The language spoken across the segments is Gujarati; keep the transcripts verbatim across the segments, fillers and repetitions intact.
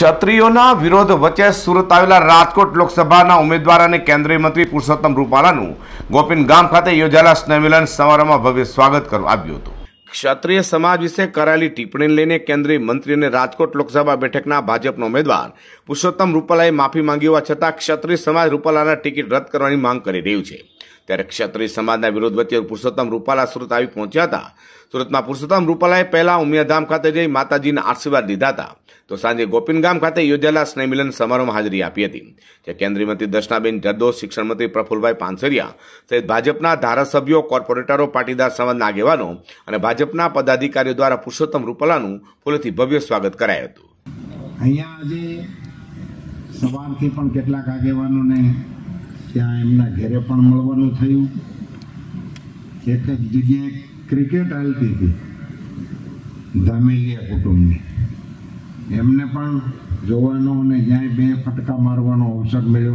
ક્ષત્રિયોના વિરોધ વચ્ચે સુરત આવેલા રાજકોટ લોકસભાના ઉમેદવાર અને કેન્દ્રીય મંત્રી પુરુષોત્તમ રૂપાલાનું ગોપીન ગામ ખાતે યોજાયેલા સ્નેહમિલન સમારોહમાં ભવ્ય સ્વાગત કરવામાં આવ્યું હતું। ક્ષત્રિય સમાજ વિશે કરાયેલી ટિપ્પણી લઈને કેન્દ્રીય મંત્રી અને રાજકોટ લોકસભા બેઠકના ભાજપના ઉમેદવાર પુરુષોત્તમ રૂપાલાએ માફી માંગી હોવા છતાં ક્ષત્રિય સમાજ રૂપાલાના ટિકિટ રદ કરવાની માંગ કરી રહ્યું છે। ત્યારે ક્ષત્રિય સમાજના વિરોધ વચ્ચે પુરુષોત્તમ રૂપાલા સુરત આવી પહોંચ્યા હતા। સુરતમાં પુરુષોત્તમ રૂપાલાએ પહેલા ઉમિયાધામ ખાતે જઈ માતાજીના આશીર્વાદ લીધા હતા, તો સાંજે ગોપીન ગામ ખાતે યોજાયેલા સ્નેહમિલન સમારોહમાં હાજરી આપી હતી। જે કેન્દ્રીય મંત્રી દર્શનાબેન જરદોશ, શિક્ષણ મંત્રી પ્રફુલભાઈ પાનસરિયા સહિત ભાજપના ધારાસભ્યો, કોર્પોરેટરો, પાટીદાર સમાજના આગેવાનો અને ભાજપના પદાધિકારીઓ દ્વારા પુરુષોત્તમ રૂપાલાનું ફૂલથી ભવ્ય સ્વાગત કરાયું હતું। અહીંયા આજે સવારથી પણ કેટલાક આગેવાનોને ત્યાં એમના ઘરે પણ મળવાનું થયું। એક જ જગ્યાએ ક્રિકેટ હાલતી હતી ધામેલિયા કુટુંબની, એમને પણ જોવાનો અને જ્યાં બે ફટકા મારવાનો અવસર મળ્યો।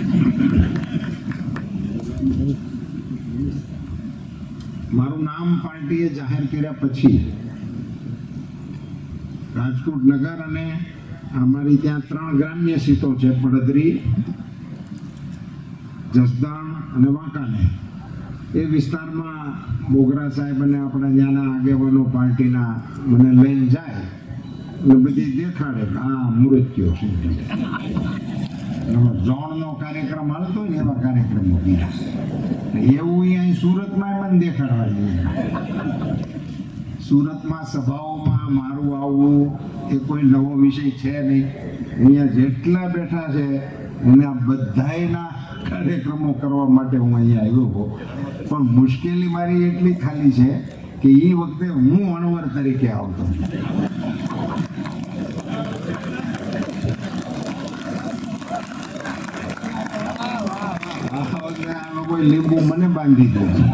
મારું નામ પાર્ટીએ જાહેર કર્યા પછી રાજકોટ નગર અને અમારી ત્યાં ત્રણ ગ્રામ્ય સીટો છે, પડદરી, જસદણ અને વાંકાને। એ વિસ્તારમાં બોગરા સાહેબ અને આપણા ત્યાંના આગેવાનો પાર્ટીના મને લઈને જાય અને બધી દેખાડે કે આ મૃત્યુ છે। ઝોનનો કાર્યક્રમ હાલતો હોય ને એવા કાર્યક્રમો એવું અહીં સુરતમાં મને દેખાડવા જોઈએ। સુરતમાં સભાઓમાં મારું આવવું એ કોઈ નવો વિષય છે નહીં। અહીંયા જેટલા બેઠા છે એના બધાયના કાર્યક્રમો કરવા માટે હું અહીંયા આવ્યો હોઉં, પણ મુશ્કેલી મારી એટલી ખાલી છે કે એ વખતે હું અણવર તરીકે આવતો। આ લોકોએ લીંબુ મને બાંધી દીધું,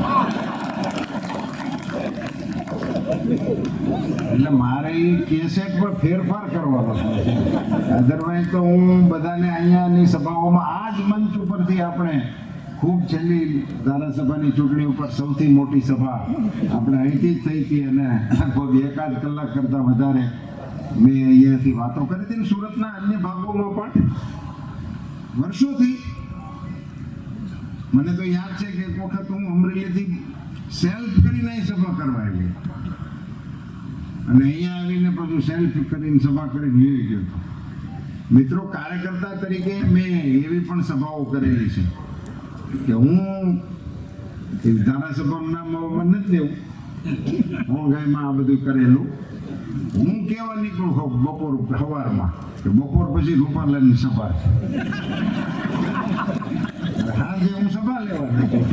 એટલે મારે એ કેસેટ પર ફેરફાર કરવાનો છે। અધરવાઇઝ તો હું બધાને અહીંયાની સભાઓમાં આ જ મંચ ઉપરથી આપણે ખૂબ છેલ્લી ધારાસભાની ચૂંટણી ઉપર સૌથી મોટી સભા આપણે અહીંથી જ થઈ હતી અને લગભગ એકાદ કલાક કરતાં વધારે મેં અહીંયાથી વાતો કરી હતી। સુરતના અન્ય ભાગોમાં પણ વર્ષોથી મને તો યાદ છે કે એક વખત હું અમરેલીથી સેલ્ફ કરીને અહીં સભા કરવા આવી અને અહીંયા આવીને બધું સેલ્ફ કરીને સભા કરીને જોઈ ગયો હતો। મિત્રો, કાર્યકર્તા તરીકે મેં એવી પણ સભાઓ કરેલી છે કે હું ધારાસભાનું નામ નથી દેવું, હું ગાયમાં આ બધું કરેલું। હું કેવા નીકળું હોઉં બપોર સવારમાં કે બપોર પછી રૂપાલાની સભા છે, હાજે હું સભા લેવા નીકળું।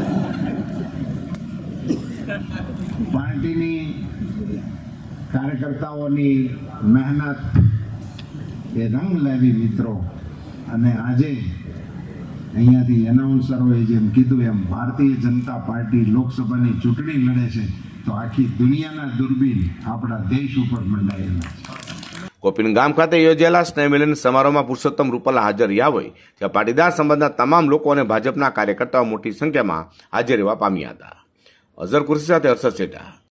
પાર્ટીની કાર્યકર્તાઓની મહેનત એ રંગ લાવી મિત્રો, અને આજે અહીંયાથી એનાઉન્સરોએ જેમ કીધું એમ ભારતીય જનતા પાર્ટી લોકસભાની ચૂંટણી લડે છે તો આખી દુનિયાના દૂરબીન આપણા દેશ ઉપર મંડાયેલા છે। ગોપીન ગામ ખાતે યોજાયેલા સ્નેહમિલન સમારોહમાં પુરુષોત્તમ રૂપાલા હાજર રહ્યા હોય ત્યાં પાટીદાર સમાજના તમામ લોકો અને ભાજપના કાર્યકર્તાઓ મોટી સંખ્યામાં હાજર રહેવા પામ્યા હતા। અઝર કુર્સી સાથે હર્ષદ સેઠા।